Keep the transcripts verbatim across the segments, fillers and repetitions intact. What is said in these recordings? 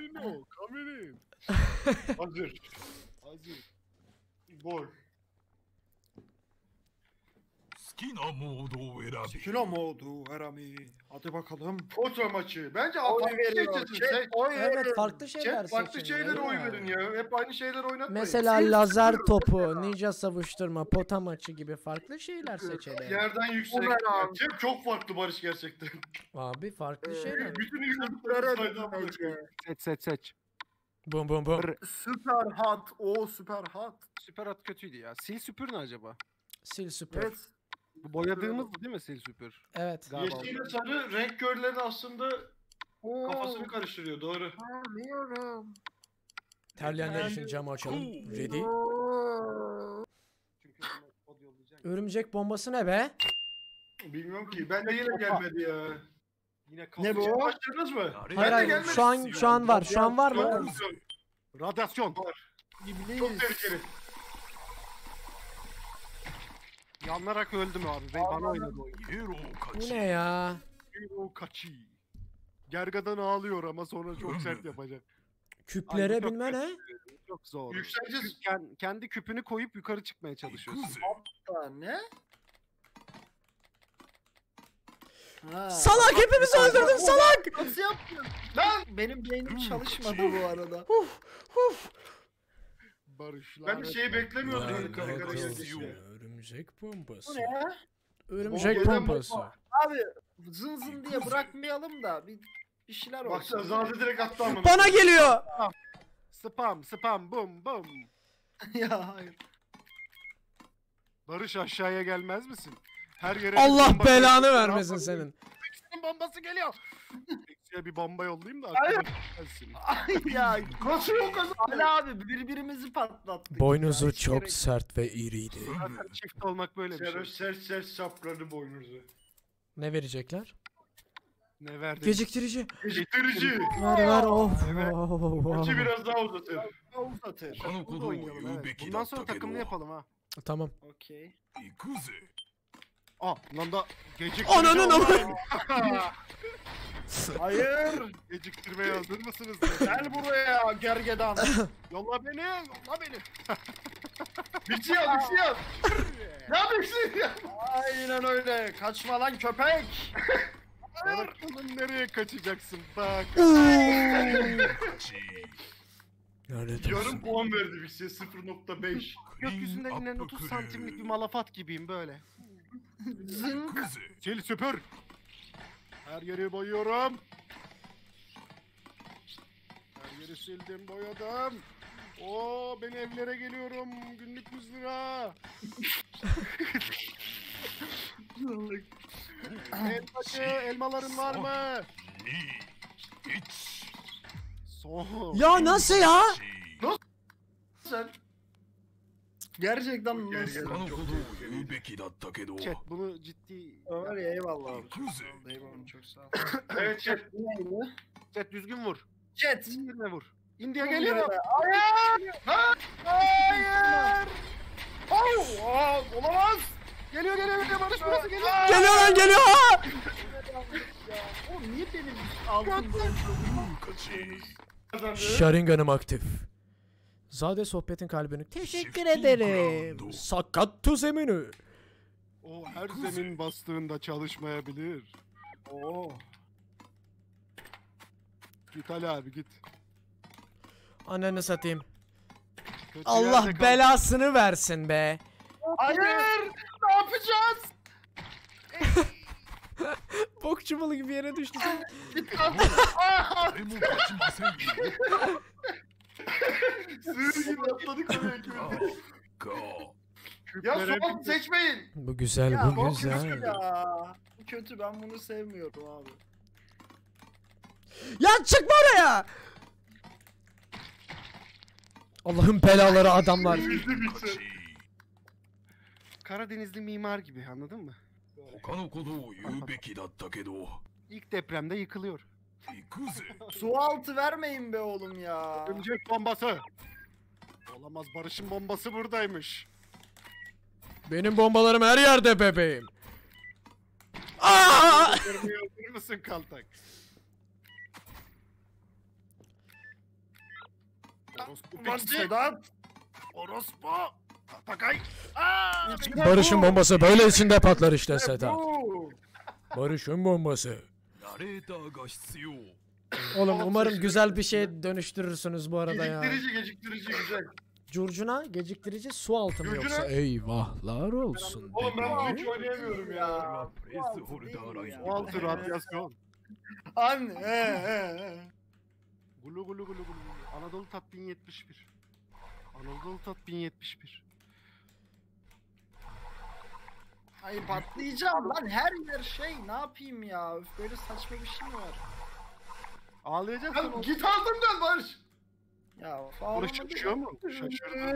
Marino, come in. Hazır. Hazır. Gol. 好きなモードを選び Kilo modu Herami. Hadi bakalım. Foto maçı. Bence Oy farklı veriyor. şey seçin. Chat, Seç. oy Evet veriyor. farklı şeyler Chat farklı seçin şeylere ya. oy verin ya. Hep aynı şeyleri oynatmayın. Mesela lazer topu, ninja savuşturma, pota maçı gibi farklı şeyler seçelim. Yerden yüksek. Ulan abi. Chat çok farklı Barış gerçekten. Abi farklı Ee, şeyler. Bütün Süper yükseklikleri saydım. Ece. Seç seç seç. Bum bum bum. Süper hot. O süper hot. Süper at kötüydü ya. Sil süpür ne acaba? Sil süper. Evet. Bu boyadığımız değil mi sil süpür? Evet. Galiba. Yeşil ile sarı renk körleri aslında Oo. kafasını karıştırıyor. Doğru. Anlıyorum. Terleyenler için camı açalım. Ready. Oo. Çünkü onu kod yollayacaksın. Örümcek bombası ne be? Bilmiyorum ki. Ben de yine gelmedi ya. Yine Ne bu? Siz başladınız mı? Hayır Ben de hayır. gelmedi Şu an size. şu an var. Şu an var mı? Radyasyon. İblis. Çok tehlikeli. Yanarak öldüm abi. Ve bana oynadı oyunu. イエロー勝 Bu ち ne ya? O kaçı. Gergadan ağlıyor ama sonra çok sert yapacak. Küplere Ay, bu çok binme ne? Çok zor. Yükseleceğiz. Kend- kendi küpünü koyup yukarı çıkmaya çalışıyorsun. 行くぜ Ha, ne? Ha. Salak hepimizi öldürdün salak. Nasıl yaptın? Lan! Benim beynim çalışmadı bu arada. Huf huf. Barış Ben de şeyi beklemiyordum. Lan, Öyle kare kare lan, geldi lan. işte. Örümcek bombası. Bu ne? Örümcek Bomba- pompası. Abi zın zın diye bırakmayalım da bir bir şeyler Baksana olsun. Zade direkt attı ama. Bana geliyor. Spam spam bum bum. Ya hayır. Barış aşağıya gelmez misin? Her yere Allah bir bomba belanı koyuyorsun, vermesin ne senin. yapalım? Eksi'nin bombası geliyor. Eksi'ye bir bomba yollayayım da Hayır. aklına gelsin. Ay ya. Nasıl yok adam? Ali abi birbirimizi patlattık. Boynuzu ya, hiç çok gerek- sert ve iriydi. Zaten çift olmak böyle bir Sert şey. sert sert sapladı boynunuzu. Ne verecekler? Ne verdi? Geciktirici. Geciktirici. Ver ver of. Evet. Oh, oh, Maçı oh. biraz daha uzatır. Uzatır. 他のこ Bunu とを oynayalım 言う evet. べきだ Bundan った sonra けど takımlı yapalım ha. Tamam. Okey. 行くぜ Aa lan da geciktirici Ananın online. Hayır. Geciktirmeye hazır mısınız? Gel buraya gergedan. Yolla beni, yolla beni. Bir şey yap, bir şey yap. Ne yapıyorsun ya? Aynen öyle. Kaçma lan köpek. Bakalım nereye kaçacaksın bak. 勝ち Lanet Yarım olsun. puan verdi bir şey sıfır nokta beş. Gökyüzünden inen otuz santimlik bir malafat gibiyim böyle. 行くぜ Sil süpür. Her yeri boyuyorum. Her yeri sildim, boyadım. Oo, ben evlere geliyorum. Günlük yüz lira. Elmacı, elmaların var mı? にいち Son. Ya nasıl ya? Sen Gerçekten Gel, nasıl? gel. 他のことを言うべきだったけど Chat bunu ciddi. Ömer ya eyvallah abi. 行くぜ Eyvallah çok sağ ol. evet chat. Neydi? Chat düzgün vur. Jet. Yerine vur. India geliyor. Hayır. Hayır. Oh, oh, olamaz. Geliyor geliyor geliyor Barış burası geliyor. Geliyor lan geliyor. Ha! Oğlum niye benim altımda? 勝ち Sharingan'ım aktif. Zade sohbetin kalbini. Teşekkür ederim. Sakat zemini. O her zemin bastığında çalışmayabilir. Oo. Git Ali abi git. Ananı satayım. Kötü Allah yerde kal. belasını versin be. Hayır. Ne yapacağız? Bok çuvalı gibi yere düştü. 誰も勝ちませんよ Sığır gibi atladık oraya kötü. が Ya Küplere son bir- seçmeyin. Bu güzel Ya bu bu güzel. kötü ya. Bu kötü ben bunu sevmiyorum abi. Ya çıkma oraya. Allah'ın belaları adamlar. 勝ち Karadenizli mimar gibi anladın mı? 他のことを言うべきだったけど İlk depremde yıkılıyor. 行くぜ Su altı vermeyin be oğlum ya. Örümcek bombası. Olamaz Barış'ın bombası buradaymış. Benim bombalarım her yerde bebeğim. Aa! Görmüyor musun kaltak? Orospu Ulan piç Sedat. Orospu. Takay. Aa! Barış'ın bombası böyle içinde patlar işte Sedat. Bu. Barış'ın bombası. ナレーターが必要。 Oğlum umarım güzel bir şeye dönüştürürsünüz bu arada ya. Geciktirici geciktirici güzel. Curcuna geciktirici su altı mı Curcuna- yoksa? Eyvahlar olsun. Oğlum ben bunu bebeğim. hiç oynayamıyorum ya. はプレスホルダーライン。 Altı radyasyon. Anne. He he he. Gulu gulu gulu gulu. Anadolu Tat bin yetmiş bir. Anadolu Tat bin yetmiş bir. Ay patlayacağım lan her yer şey ne yapayım ya Öf, böyle saçma bir şey mi var? Ağlayacaksın. Ya git altından Barış. Ya Barış falan şaşıyor mu? Şaşırdı.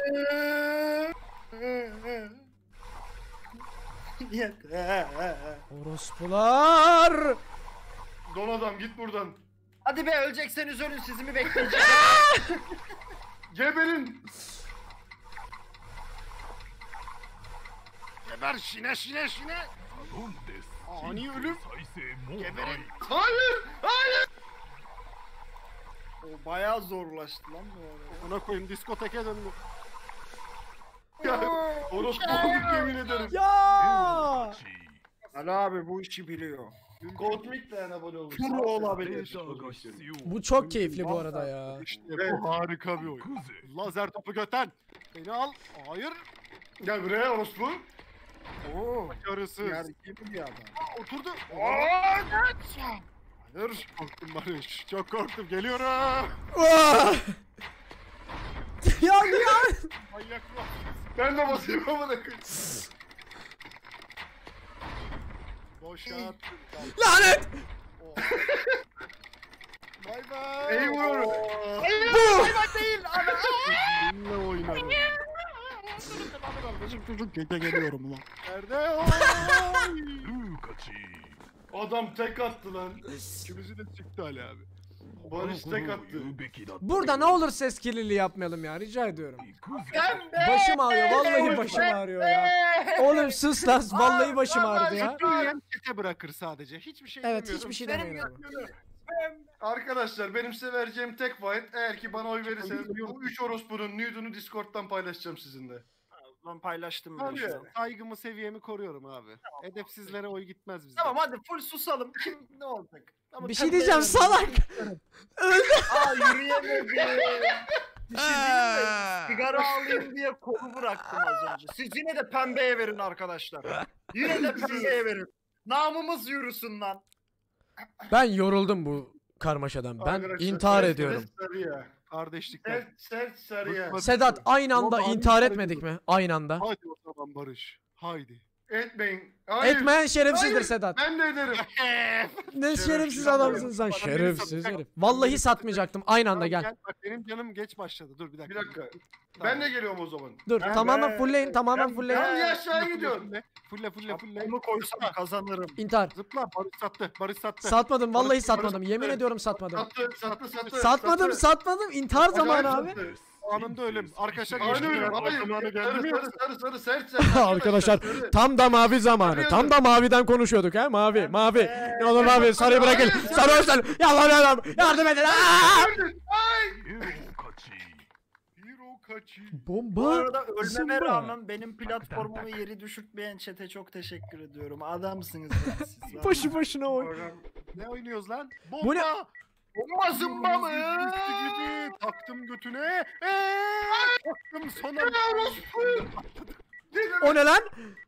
Orospular. Don adam git buradan. Hadi be ölecekseniz ölün sizi mi bekleyeceğim? Geberin. Geber şine şine şine. 頼んです Ani ölüm. 再生もうない Geberin. Hayır. Hayır. O bayağı zorlaştı lan bu arada. Ona koyayım diskoteke döndü. Ya, orospu olduk yemin ederim. Ya. 勝ち Ali abi bu işi biliyor. Kozmik de abone olmuş. Pro ナレ olabilir. ーターが必要。 Bu çok keyifli bu arada ya. İşte Evet. bu harika bir oyun. 行くぜ。 Lazer topu göten. Beni al. Hayır. Gel buraya orospu. Oo. Yarısız. Yer gibi bir adam. Aa, oturdu. Aa, Hayır. Korktum Barış. Çok korktum. Geliyorum. Ah! Ya ya. Manyak mı? ben de basayım ama da. Boş at. Lanet. Bay bay. Ey vuruyorum. Bu. Benimle oynarım. Benim çocuk gece geliyorum ulan. Nerede o? ルーカチ。 Adam tek attı lan. İkimizi de çıktı Ali abi. Barış tek attı. 言うべきだった。 Burada ne olur ses kirliliği yapmayalım ya rica ediyorum. 行くぜ。 Başım ağrıyor vallahi başım ağrıyor ya. Oğlum sus lan vallahi başım ağrıdı ya. Yürüyen çete bırakır sadece. Hiçbir şey Evet demiyorum. hiçbir şey demeyin ama. Arkadaşlar benim size vereceğim tek vaat eğer ki bana oy verirseniz bu üç orospunun nude'unu Discord'dan paylaşacağım sizinle. Ben paylaştım bile Abi, şu an. saygımı seviyemi koruyorum abi. Edepsizlere oy gitmez bizden. Tamam hadi full susalım. Kim ne olacak? Ama Bir şey diyeceğim salak. Aa yürüyemedim. Bir şey diyeyim mi? Sigara alayım diye kolu bıraktım az önce. Siz yine de pembeye verin arkadaşlar. Yine de pembeye verin. Namımız yürüsün lan. Ben yoruldum bu karmaşadan. Ben Arkadaşlar, intihar sert ediyorum. Sarıya. Kardeşlikler. Sert sert sarıya. Bıkmadım. Sedat aynı anda Oğlum, intihar abi, etmedik mi? Aynı anda. Haydi o zaman Barış. Haydi. Etmeyin. Hayır. Etmeyen şerefsizdir Hayır. Sedat. Ben de ederim. Ne şerefsiz Şerefsiz adamsın sen. Bana beni Şerefsiz satacak. herif. Vallahi Beni satmayacaktım. Aynı anda Tamam, gel. Bak benim canım geç başladı. Dur bir dakika. Bir dakika. Ben de geliyorum o zaman. Dur Ben- tamamen fullleyin tamamen Ben- fullleyin. Ben niye aşağı gidiyorum? Fulle fulle fulle. Onu koysam kazanırım. İntihar. Zıpla Barış sattı. Barış sattı. Satmadım vallahi Barış- satmadım. Barış- Yemin ediyorum satmadım. Sattı sattı sattı. Satmadım sattı. satmadım. İntihar zamanı Acayip abi. sattı. Anında ölüm. Arkadaşlar Aynen geçti. öyle. Zamanı Hayır. geldi Sarı mi? sarı sarı sarı sert sert. Arkadaşlar sarı. tam da mavi zamanı. Tam da maviden konuşuyorduk ha mavi mavi. Ne olur mavi sarıyı bırakın. Sarı olsun. Yalvar yalvar. Yardım edin. Aa! エロ勝ち。 Hero kaçı. Bu Bomba. arada ölmeme zımba. rağmen benim platformumu yeri düşürtmeyen chat'e çok teşekkür ediyorum. Adamsınız lan siz. Başı başına oy. Ne oynuyoruz lan? Bomba. Bu ne? Bomba zımba mı? Üstü gibi taktım götüne. Eee, taktım sana. O ne lan?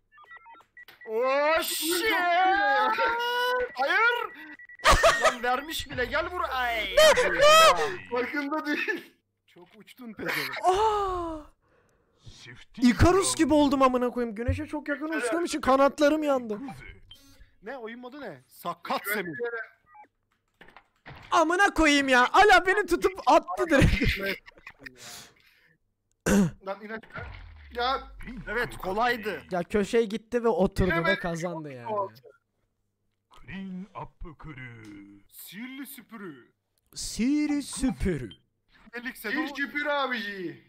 Oh shit! Hayır! Lan vermiş bile gel buraya. Ay. Farkında değil. Çok uçtun pezevenk. Aa! シフティング Ikarus gibi oldum amına koyayım. Güneşe çok yakın uçtuğum için kanatlarım yandı. 行くぜ。 Ne oyun modu ne? Sakat Semih. Amına koyayım ya. Ala beni tutup attı direkt. Lan in aşağı. Ya Evet kolaydı. Ya köşeye gitti ve oturdu ve Evet. kazandı yani. クリーンアップクルー。 Sihirli süpürü. Siri süpürü. Delik Sedo. sil süpür abici.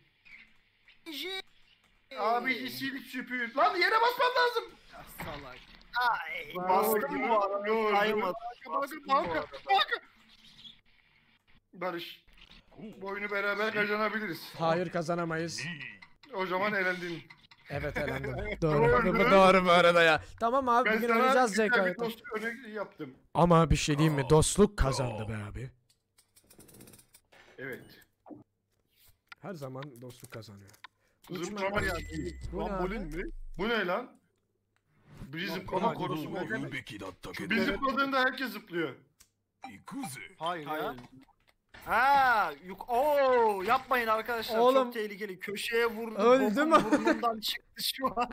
Abici sil süpür. Lan yere basman lazım. Salak. Ay, bastım bu arada. Saymadım. Bakın bakın bakın. Barış. Bu oyunu beraber kazanabiliriz. Hayır kazanamayız. O zaman elendin. Evet elendim. Doğru. Bu doğru bu arada ya. Tamam abi Ben bugün sana oynayacağız güzel bir Z K'yı. dost örnek yaptım. Ama bir şey diyeyim mi? Dostluk kazandı be abi. Evet. Her zaman dostluk kazanıyor. Zıplama geldi. Bu ne Bambolin abi? mi? Bu ne lan? Bir zıplama korusu mu? 言うべきだったけど Bir zıpladığında herkes zıplıyor. 行くぜ Hayır ya. Hayır. Ha, yuk Oo, yapmayın arkadaşlar. Oğlum. Çok tehlikeli. Köşeye vurdu. Öldü mü? bokun Burnundan çıktı şu an.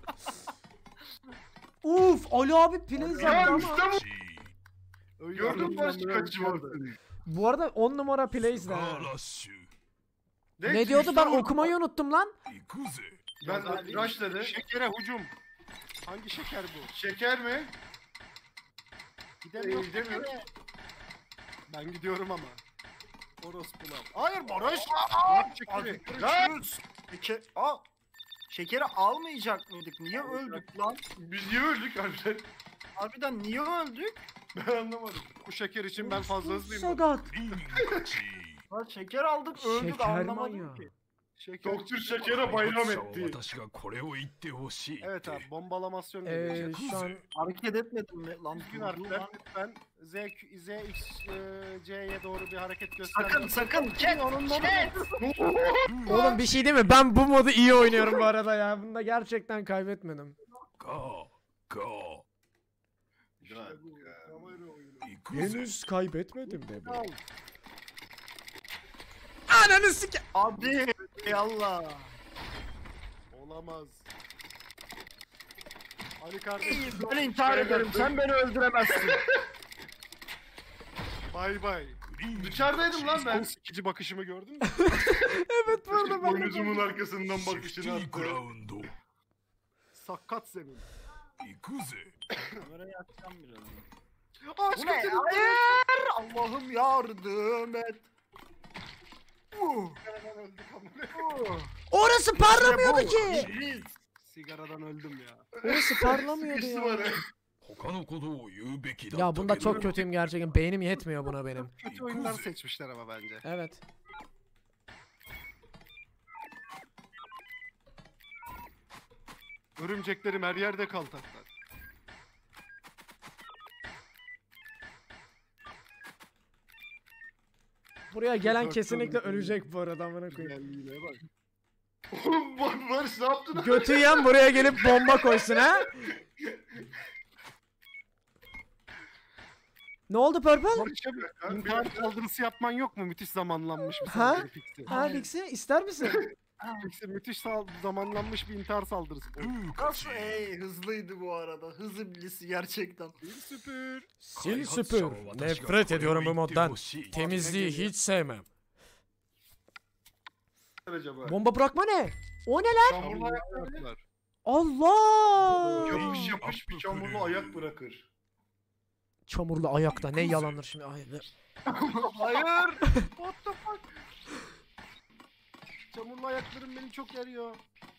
Uf Ali abi plays Ya yaptı işte ama. bu. Gördün mü başka kaçım orada? Bu arada on numara plays de. ガ ha. ーラッシュ Ne diyordu ben okumayı unuttum lan. 行くぜ Ben rush dedi. Şekere hücum. Hangi şeker bu? Şeker mi? Gidemiyor. Ee, gidemiyor. Ben gidiyorum ama. Orospular. Hayır Barış. Abi, Şekeri. görüşürüz. Şeker, Aa, şekeri almayacak mıydık? Niye öldük lan? Biz niye öldük harbiden? Harbiden niye öldük? Ben anlamadım. Bu şeker için ben fazla hızlıyım. Sagat. リング勝ち Lan şeker aldık öldük Şeker anlamadım manyağı. ki. Şeker. Doktor Şeker'e bayram 開発者は etti. 私がこれを言ってほしい Evet abi bombalamasyon Ee, geliyor. şu an Hareket etmedim mi? Lan Düzgün durdu harfler lan. lütfen. Z, Z, X, e, C'ye doğru bir hareket göster. Sakın sakın çek onun çek. oğlum bir şey değil mi? Ben bu modu iyi oynuyorum bu arada ya. Bunda gerçekten kaybetmedim. ガーガー Kamera oyunu. 行くぜ Henüz kaybetmedim de bu. Al. Ananı sike... Hadi yallah. Olamaz. Ali kardeşim. Ben intihar ederim sen beni öldüremezsin. Bay bay. グリーン Dışarıdaydım lan O ben. sikici bakışımı gördün mü? Evet bu arada ben de... Boynuzumun arkasından セーフ bakışını ティーグラ attı. ウンド Sakat senin. 行くぜ Kamerayı açacağım birazdan. Aa, Bu ne? Hayır! Allah'ım yardım et. Uh, uh. Orası parlamıyordu ki. Biz. Sigaradan öldüm ya. Orası parlamıyordu Sıkıştı ya. bana. 他のことを言うべきだっ Ya た bunda けど çok kötüyüm gerçekten. Beynim yetmiyor buna benim. Kötü oyunlar seçmişler ama bence. Evet. Örümceklerim her yerde kaltaklar. Buraya gelen kesinlikle ölecek bu arada amına koyayım. Güzelliğine bak. Oğlum Bar- Barış ne yaptın? Götü yiyen buraya gelip bomba koysun ha. Ne oldu Purple? Barış'a bir intihar saldırısı yapman yok mu? Müthiş zamanlanmış bir Ha? saldırı fiksi. Ha Fixi ister misin? Fiksi müthiş sal- zamanlanmış bir intihar saldırısı. グー勝 Nasıl ち ey hızlıydı bu arada. Hız iblisi gerçekten. Bir süpür. Sil süpür. Nefret ediyorum bu moddan. Temizliği hiç sevmem. Acaba? Bomba bırakma ne? O ne lan? Çamurlu ayak Var. Allah! yapış yapış bir çamurlu ayak bırakır. Çamurlu ayakta ne yalanır şimdi. Ay, be. Hayır. What the fuck? Çamurlu ayaklarım beni çok yarıyor.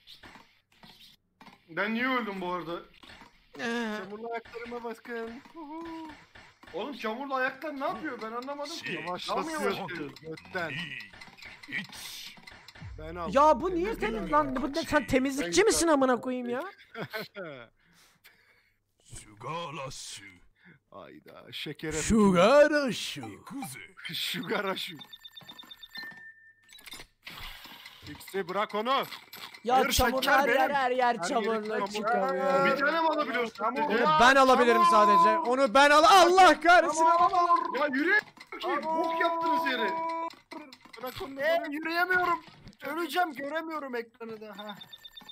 Ben niye öldüm bu arada? Çamurlu ayaklarıma bakın. Huhu. Oğlum çamurlu ayaklar ne yapıyor ben anlamadım ki. Yavaşlatıyor. Götten. にいち Ben al. Ya bu niye senin lan? Bu ne, sen temizlikçi misin amına koyayım ya? シュガーラッシュ Ayda şekere. Sugar şu. 行くぜ Sugar aşı. Fiksi bırak onu. Ya Hayır, çamur şeker her yer benim. her yer Her çamurlu yeri çıkıyor. Bir tane mi alabiliyorsun? Onu dedi? ben alabilirim sadece. Onu ben al. Allah kahretsin. Ya yürü ki bok yaptınız yere. Bırak onu. Ee, yürüyemiyorum. Öleceğim göremiyorum ekranı da. Heh.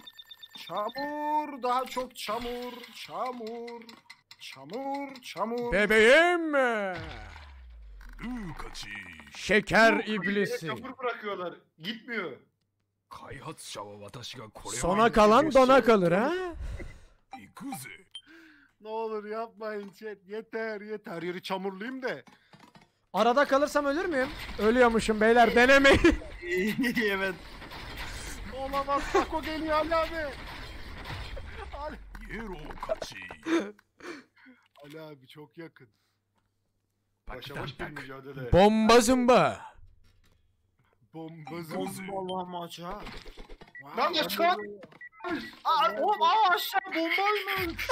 Çamur daha çok çamur. Çamur. Çamur. Çamur. Bebeğim. グー勝ち Şeker Yere iblisi. Çamur bırakıyorlar. Gitmiyor. 開発者は私がこれを Sona kalan dona kalır ha. 行くぜ Ne olur yapmayın chat. Yeter yeter. Her yeri çamurluyum de. Arada kalırsam ölür müyüm? Ölüyormuşum beyler denemeyin. Evet. Olamaz. Taco geliyor Ali abi. Ali, イエロー勝ち Ali abi çok yakın. Başa baş bir mücadele. Bomba zımba. Bombazı. Bombalamaca. Lan aşağı. Aa, oğlum aa aşağı bombaymış.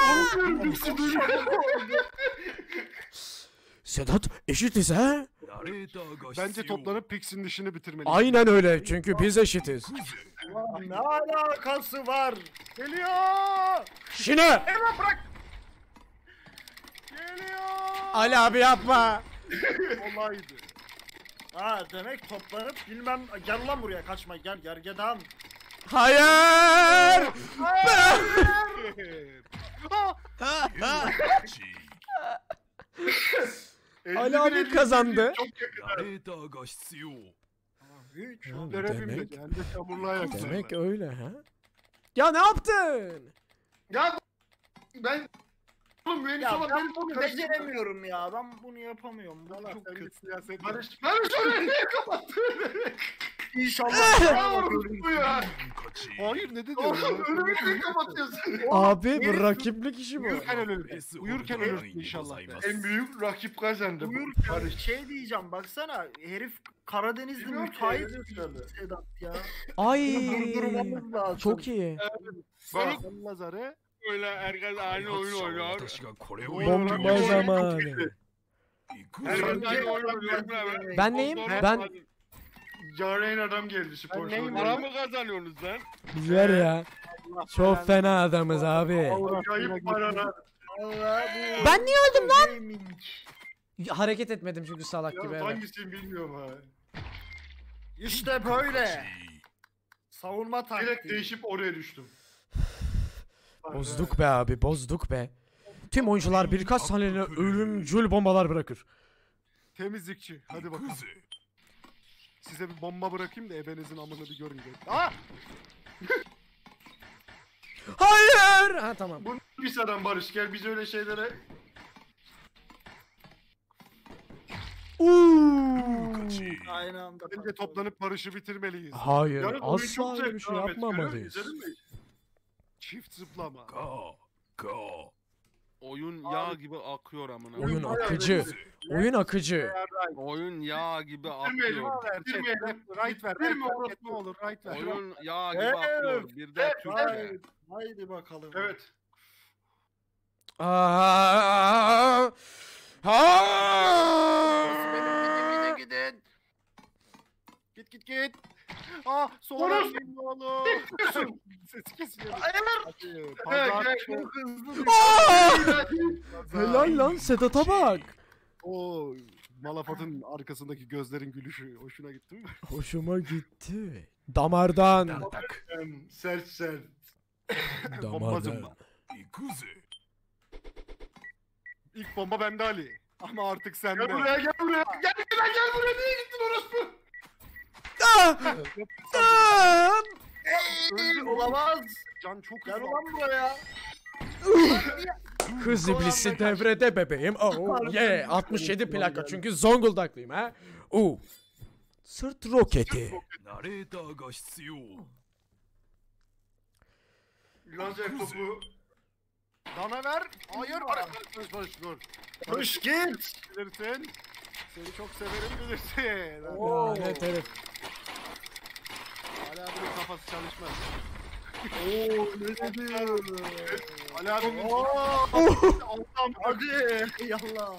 Sedat eşitiz ha? Bence toplanıp Pix'in işini bitirmeliyiz. Aynen öyle çünkü biz eşitiz. Ne alakası var? Geliyor. Şine! Hemen bırak. Geliyor. Ali abi yapma. Olaydı. Ha demek toplanıp bilmem gel lan buraya kaçma gel gergedan. Hayır! Ali abi kazandı. Çok yakın. Hiç. Görevim Demek, dedi. Hem de çamurlu ayaklarla. demek öyle ha? Ya ne yaptın? Ya ben oğlum mühendis Ya olan ben benim bunu karıştırma. beceremiyorum ya. Ben bunu yapamıyorum. Bu Allah çok sen kötü. git siyaset. Barış, Barış orayı niye kapattın? İnşallah. Ya bu ya. Hayır ne dedi? Oğlum önümü niye kapatıyorsun? Abi bu rakiplik işi bu. Uyurken ölürsün. Uyurken ölürsün inşallah. En büyük rakip kazandı. bu. Uyurken Barış. şey diyeceğim baksana herif Karadenizli Bilmiyorum ki, müteahhit öyle söyledi. Sedat ya. Ay Bunu durdurmamız lazım. çok iyi. Bak. Lazar'ı. Öyle herkes aynı oyun oynuyor. Bomba zamanı. Herkes aynı oyun oynuyor. Ben neyim? Ben Yaren adam geldi Ben spor neyim? Para mı kazanıyorsunuz lan? biz var ya. Çok fena adamız abi. Acayip paralar. Allah bu. Ben niye öldüm lan? Hareket etmedim çünkü salak gibi. Ya Evet. hangisini bilmiyorum ha. İşte böyle. Savunma taktiği. Direkt değişip oraya düştüm. Bozduk be abi, bozduk be. Tüm oyuncular birkaç saniyeliğine ölümcül bombalar bırakır. Temizlikçi. Hadi bakalım. Size bir bomba bırakayım da ebenizin amını bir görün. Ah! Hayır! Ha tamam. Bu pis adam Barış, gel biz öyle şeylere. Uuu. Aynı anda. Bence toplanıp barışı bitirmeliyiz. Hayır, Yani oyun asla çok öyle bir zevkli şey Ahmet, görüyor musun? yapmamalıyız. İzledin mi? Çift zıplama. Go. Go. Oyun yağ gibi akıyor amına. Oyun bayağı akıcı. Oyun akıcı. Oyun yağ gibi Bitirmeyelim. akıyor. Bitirmeyelim. Right ver. Bitirme right ver, orospu. Ne olur right ver. Oyun yağ gibi Evet. akıyor. Bir de Türkçe. Haydi, haydi bakalım. Evet. Aa! Aa! Gidin. Git git git. Ah sola Orospu. dönmeyin oğlum. Sesi kesiyor. Evet, Pazar. gel. Çok hızlı. Aa! Helal lan Sedat'a bak. O Malafat'ın arkasındaki gözlerin gülüşü hoşuna gitti mi? Hoşuma gitti. Damardan. Tak. Sen sert sert. Bomba Damardan. zımba. Ikuze. İlk bomba bende Ali. Ama artık sende. Gel buraya gel buraya. Gel gel gel buraya, niye gittin orospu? Ah! Ah! Ey, olamaz. Can çok Gel hızlı. ulan buraya. Kız iblisi devrede bebeğim. Oh yeah. altmış yedi plaka çünkü Zonguldaklıyım ha. Oo. Sırt roketi. ナレーターが必要。 Lazer topu. Bana ver. Hayır. Barış barış barış dur. Hoş git. Bilirsin. Seni çok severim bilirsin. Lanet herif. Ali abinin kafası çalışmaz. Oo ne dedi? Ali abi. Allah'ım hadi. Yallah.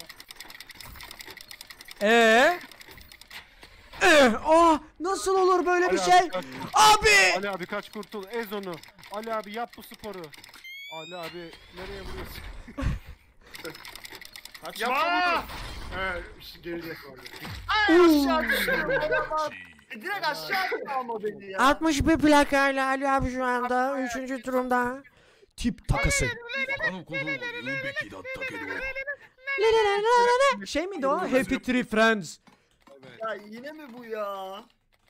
Ee? Ee, oh, nasıl olur böyle bir Ali şey? abi, kaç- Abi! Ali abi kaç kurtul. Ez onu. Ali abi yap bu sporu. Ali abi nereye vuruyorsun? Kaçma. He, işte gelecek orada. Aşağı düşüyorum. Olamaz. E, direkt aşağı attı ama beni ya. altmış bir plakayla Ali abi şu anda üçüncü turumda. Tip takası. 他のことを言うべきだったけど。 Şey miydi o? Happy Tree Friends. Ya yine mi bu ya?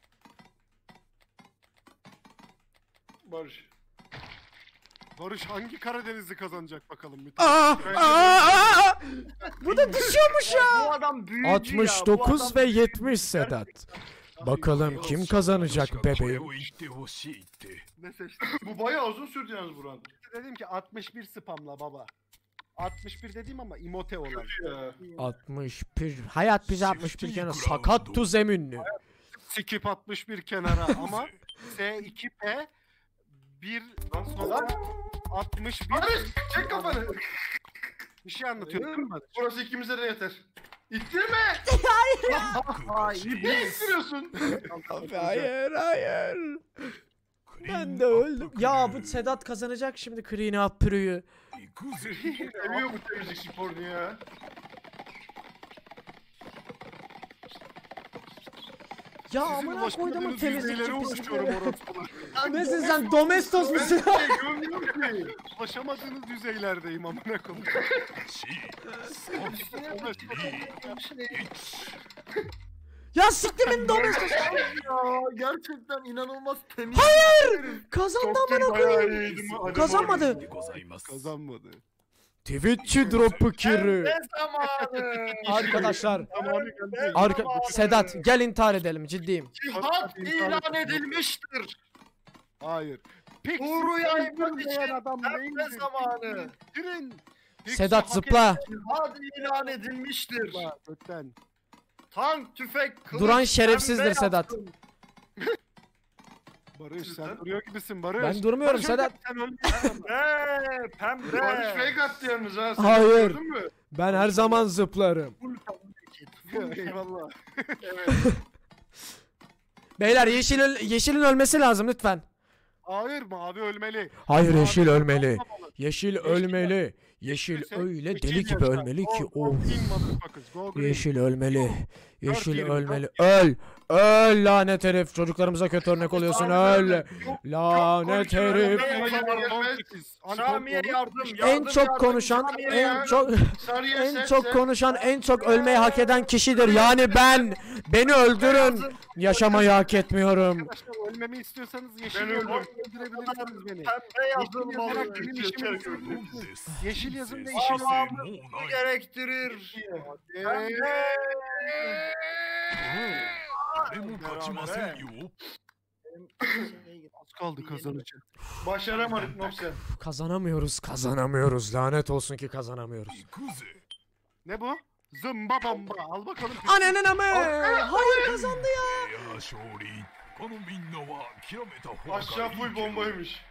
Barış. Barış hangi Karadenizli kazanacak bakalım bir Aa, tane. aa, aa! Bu da düşüyormuş ya. Bu adam büyücü altmış ya. dokuz Bu adam ve yetmiş Sedat. Bakalım kim kazanacak 確かこれ bebeğim? を言ってほしいって。 Ne seçtin? Bu bayağı uzun sürdü yalnız buran. Dedim ki altmış bir spamla baba. altmış bir dediğim ama imote olan. Ya. altmış bir. Hayat bize altmış bir kere sakat tuz eminli. skip atmış bir kenara ama S iki P bir sonra altmış bir Barış çek kafanı. bir şey anlatıyor değil mi Barış? Burası ikimize de yeter. İttirme. Ne ittiriyorsun? Abi hayır hayır. Ben de öldüm. Ya bu Sedat kazanacak şimdi Clean Up Pro'yu. Seviyor bu temizlik sporunu ya. Ya Sizin amına koyduğumun ulaşmadığınız temizlikçi yüzeylere ulaşıyorum pislikleri. orospular. Nesin sen domestos musun? Görmüyorum ki. Ulaşamadığınız düzeylerdeyim amına koyayım. Ya siktimin domestos. Ya gerçekten inanılmaz temiz. Kazandı Çok amına bayağı koyayım. iyiydim. Hadi Kazanmadı. Kazanmadı. Twitch'çi drop'u kiri. Ne zamanı? Arkadaşlar. Zamanı geldi. Arka Sedat gel intihar edelim ciddiyim. Cihat ilan edilmiştir. Hayır. Pik Uğru yaymak zıplayan için adam pembe değildir. zamanı. Girin. Pik Sedat hak zıpla. Cihat ilan edilmiştir. Zıpla götten. Tank, tüfek, kılıç, Duran şerefsizdir pembe Sedat. yaptım. Barış sen duruyor gibisin Barış. Ben durmuyorum Barış, Sedat. Sen öldün. Pembe, pembe. Barış fake attı yalnız ha. Sen Hayır. gördün mü? Ben her zaman zıplarım. Eyvallah. Beyler yeşil öl- yeşilin ölmesi lazım lütfen. Hayır mavi ölmeli. Hayır Mavi yeşil ölmeli. olmamalı. Yeşil Yeşil ölmeli. Yeşil Sen- öyle yeşil deli gibi yaşa. ölmeli ki. Go- go Of. green motherfuckers, go green. Yeşil ölmeli. Yeşil yerim, ölmeli. dört Öl. Öl lanet herif. Çocuklarımıza kötü örnek oluyorsun. Öl. Lanet konuşuyorum. herif. Ben- on sekiz. Samiye yardım, yardım, En çok yardım, konuşan, Samiye en yardım. çok Sarıya en set çok set. konuşan, en çok ölmeyi hak eden kişidir. Yani ben. Beni öldürün. Yaşamayı hak etmiyorum. Arkadaşlar ölmemi istiyorsanız yeşil Ben yazın öldüm. öldürebilirsiniz beni. Pembe yazılmalı. yazarak benim işimi görürsünüz. Yeşil yazın da işimi Tamamı gerektirir. Eee, 誰も勝ちませんよ。 Az kaldı kazanacak. Başaramadık Nopsen. Kazanamıyoruz, kazanamıyoruz. Lanet olsun ki kazanamıyoruz. 行くぜ。 Ne bu? Zımba bamba. Al bakalım. Ananın amı. Hayır kazandı ya. いや勝利。このみんなは諦めた方がいい。 Aşağı full bombaymış.